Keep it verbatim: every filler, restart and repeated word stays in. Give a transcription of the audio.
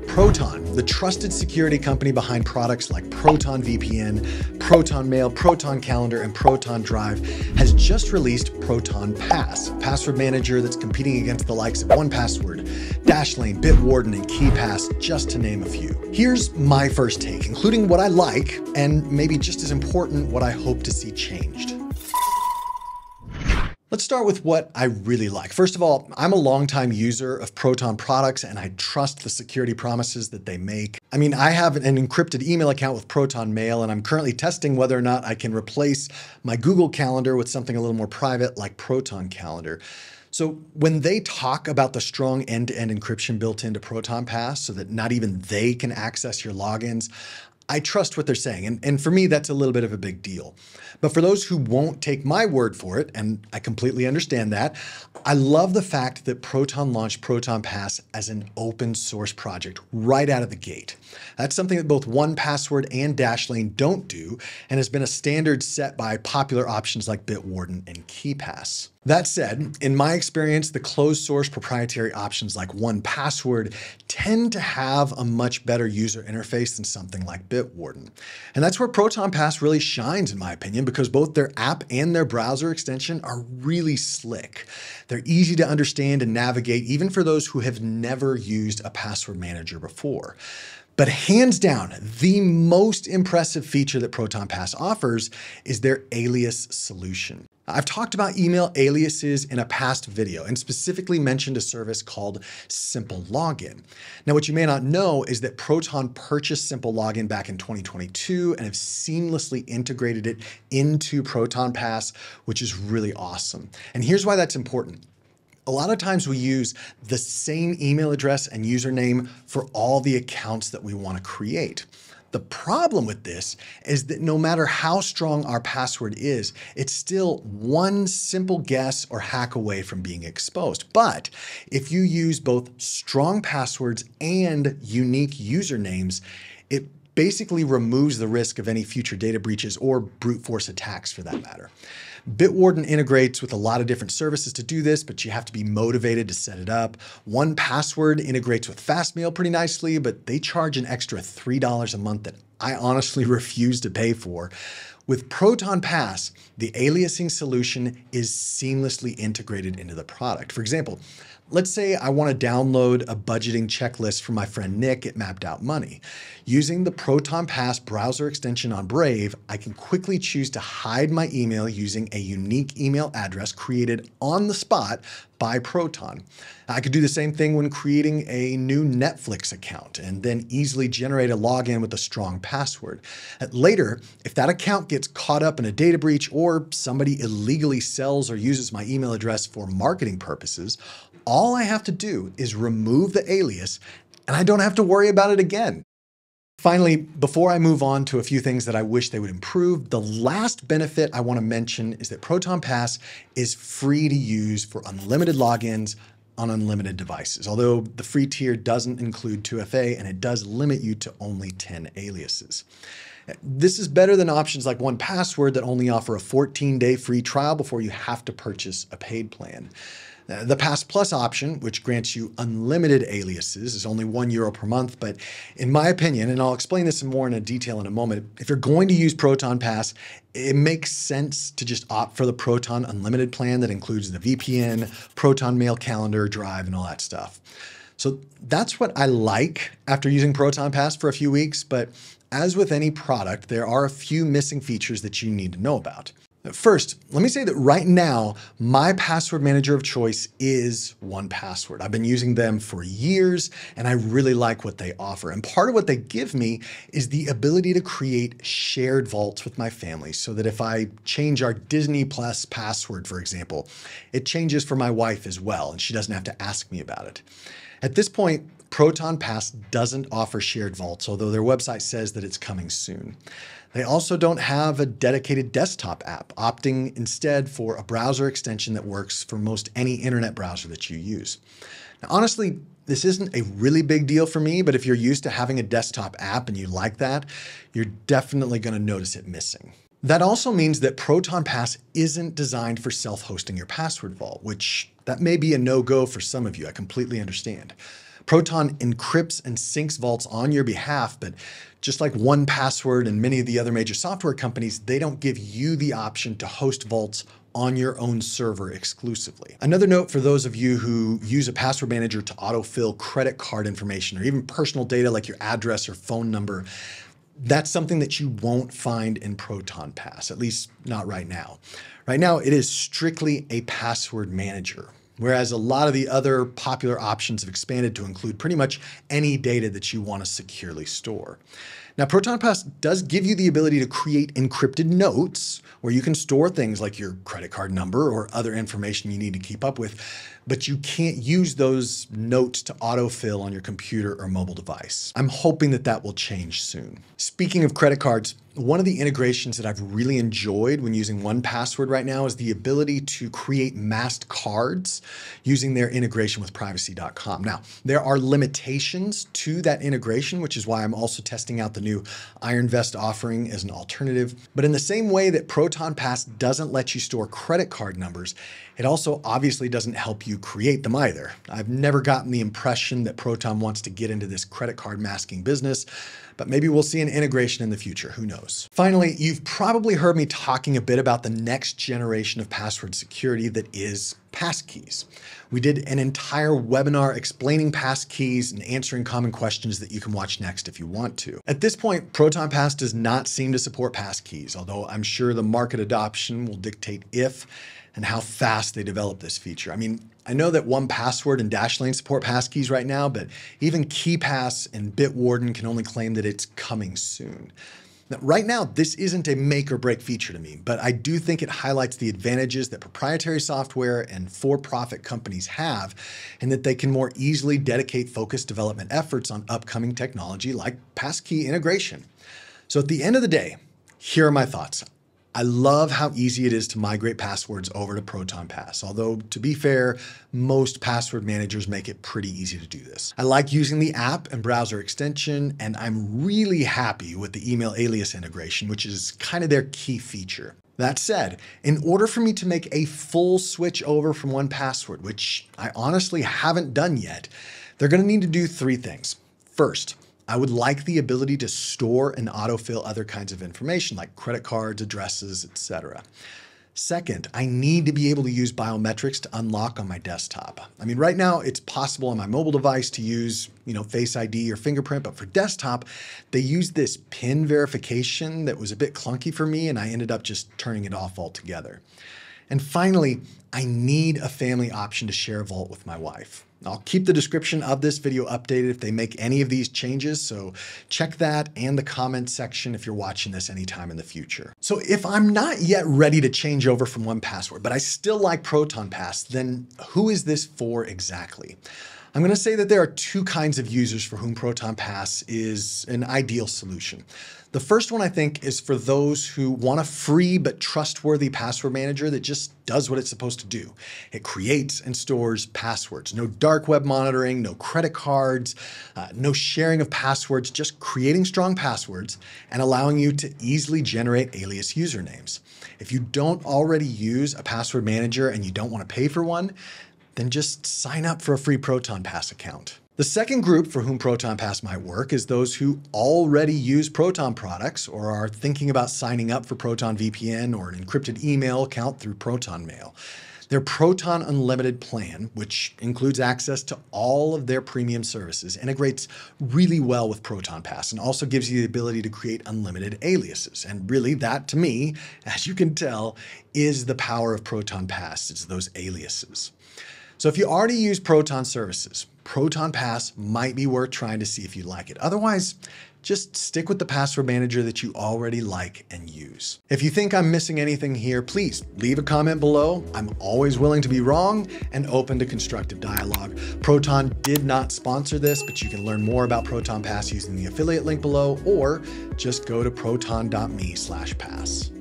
Proton, the trusted security company behind products like Proton V P N, Proton Mail, Proton Calendar, and Proton Drive, has just released Proton Pass, a password manager that's competing against the likes of one Password, Dashlane, Bitwarden, and KeyPass, just to name a few. Here's my first take, including what I like, and maybe just as important, what I hope to see changed. Let's start with what I really like. First of all, I'm a longtime user of Proton products and I trust the security promises that they make. I mean, I have an encrypted email account with Proton Mail and I'm currently testing whether or not I can replace my Google Calendar with something a little more private like Proton Calendar. So when they talk about the strong end-to-end encryption built into Proton Pass so that not even they can access your logins, I trust what they're saying, and, and for me, that's a little bit of a big deal. But for those who won't take my word for it, and I completely understand that, I love the fact that Proton launched Proton Pass as an open source project right out of the gate. That's something that both one Password and Dashlane don't do, and has been a standard set by popular options like Bitwarden and KeyPass. That said, in my experience, the closed source proprietary options like one Password tend to have a much better user interface than something like Bitwarden. And that's where Proton Pass really shines, in my opinion, because both their app and their browser extension are really slick. They're easy to understand and navigate, even for those who have never used a password manager before. But hands down, the most impressive feature that Proton Pass offers is their alias solution. I've talked about email aliases in a past video and specifically mentioned a service called Simple Login. Now, what you may not know is that Proton purchased Simple Login back in twenty twenty-two and have seamlessly integrated it into Proton Pass, which is really awesome. And here's why that's important. A lot of times we use the same email address and username for all the accounts that we want to create. The problem with this is that no matter how strong our password is, it's still one simple guess or hack away from being exposed. But if you use both strong passwords and unique usernames, it basically removes the risk of any future data breaches or brute force attacks for that matter. Bitwarden integrates with a lot of different services to do this, but you have to be motivated to set it up. one Password integrates with Fastmail pretty nicely, but they charge an extra three dollars a month that I honestly refuse to pay for. With Proton Pass, the aliasing solution is seamlessly integrated into the product. For example, let's say I want to download a budgeting checklist from my friend Nick at Mapped Out Money. Using the Proton Pass browser extension on Brave, I can quickly choose to hide my email using a unique email address created on the spot by Proton. I could do the same thing when creating a new Netflix account and then easily generate a login with a strong password. Later, if that account gets caught up in a data breach or somebody illegally sells or uses my email address for marketing purposes, all I have to do is remove the alias and I don't have to worry about it again. Finally, before I move on to a few things that I wish they would improve, the last benefit I want to mention is that Proton Pass is free to use for unlimited logins on unlimited devices, although the free tier doesn't include two F A and it does limit you to only ten aliases. This is better than options like one Password that only offer a fourteen day free trial before you have to purchase a paid plan. The Pass Plus option, which grants you unlimited aliases, is only one euro per month, but in my opinion, and I'll explain this more in detail in a moment, if you're going to use Proton Pass, it makes sense to just opt for the Proton Unlimited plan that includes the V P N, Proton Mail, Calendar, Drive, and all that stuff. So that's what I like after using Proton Pass for a few weeks, but as with any product, there are a few missing features that you need to know about. First, let me say that right now, my password manager of choice is one Password. I've been using them for years, and I really like what they offer. And part of what they give me is the ability to create shared vaults with my family so that if I change our Disney Plus password, for example, it changes for my wife as well, and she doesn't have to ask me about it. At this point, Proton Pass doesn't offer shared vaults, although their website says that it's coming soon. They also don't have a dedicated desktop app, opting instead for a browser extension that works for most any internet browser that you use. Now, honestly, this isn't a really big deal for me, but if you're used to having a desktop app and you like that, you're definitely going to notice it missing. That also means that Proton Pass isn't designed for self-hosting your password vault, which that may be a no-go for some of you. I completely understand. Proton encrypts and syncs vaults on your behalf, but just like one Password and many of the other major software companies, they don't give you the option to host vaults on your own server exclusively. Another note for those of you who use a password manager to autofill credit card information or even personal data like your address or phone number, that's something that you won't find in Proton Pass, at least not right now. Right now, it is strictly a password manager, whereas a lot of the other popular options have expanded to include pretty much any data that you want to securely store. Now, Proton Pass does give you the ability to create encrypted notes where you can store things like your credit card number or other information you need to keep up with, but you can't use those notes to autofill on your computer or mobile device. I'm hoping that that will change soon. Speaking of credit cards, one of the integrations that I've really enjoyed when using one Password right now is the ability to create masked cards using their integration with privacy dot com. Now, there are limitations to that integration, which is why I'm also testing out the new Iron Vest offering as an alternative. But in the same way that Proton Pass doesn't let you store credit card numbers, it also obviously doesn't help you create them either. I've never gotten the impression that Proton wants to get into this credit card masking business, but maybe we'll see an integration in the future, who knows? Finally, you've probably heard me talking a bit about the next generation of password security that is passkeys. We did an entire webinar explaining passkeys and answering common questions that you can watch next if you want to. At this point, Proton Pass does not seem to support passkeys, although I'm sure the market adoption will dictate if and how fast they develop this feature. I mean, I know that one Password and Dashlane support passkeys right now, but even KeyPass and Bitwarden can only claim that it's coming soon. Now, right now, this isn't a make or break feature to me, but I do think it highlights the advantages that proprietary software and for-profit companies have, and that they can more easily dedicate focused development efforts on upcoming technology like passkey integration. So at the end of the day, here are my thoughts. I love how easy it is to migrate passwords over to Proton Pass, although to be fair, most password managers make it pretty easy to do this. I like using the app and browser extension, and I'm really happy with the email alias integration, which is kind of their key feature. That said, in order for me to make a full switch over from one Password, which I honestly haven't done yet, they're going to need to do three things. First, I would like the ability to store and autofill other kinds of information like credit cards, addresses, et cetera. Second, I need to be able to use biometrics to unlock on my desktop. I mean, right now it's possible on my mobile device to use, you know, Face I D or fingerprint, but for desktop, they use this PIN verification that was a bit clunky for me, and I ended up just turning it off altogether. And finally, I need a family option to share a vault with my wife. I'll keep the description of this video updated if they make any of these changes, so check that and the comment section if you're watching this anytime in the future. So if I'm not yet ready to change over from one Password, but I still like Proton Pass, then who is this for exactly? I'm going to say that there are two kinds of users for whom Proton Pass is an ideal solution. The first one, I think, is for those who want a free but trustworthy password manager that just does what it's supposed to do. It creates and stores passwords. No dark web monitoring, no credit cards, uh, no sharing of passwords, just creating strong passwords and allowing you to easily generate alias usernames. If you don't already use a password manager and you don't want to pay for one, then just sign up for a free Proton Pass account. The second group for whom Proton Pass might work is those who already use Proton products or are thinking about signing up for Proton V P N or an encrypted email account through Proton Mail. Their Proton Unlimited plan, which includes access to all of their premium services, integrates really well with Proton Pass and also gives you the ability to create unlimited aliases. And really that, to me, as you can tell, is the power of Proton Pass. It's those aliases. So if you already use Proton services, Proton Pass might be worth trying to see if you like it. Otherwise, just stick with the password manager that you already like and use. If you think I'm missing anything here, please leave a comment below. I'm always willing to be wrong and open to constructive dialogue. Proton did not sponsor this, but you can learn more about Proton Pass using the affiliate link below, or just go to proton dot me slash pass.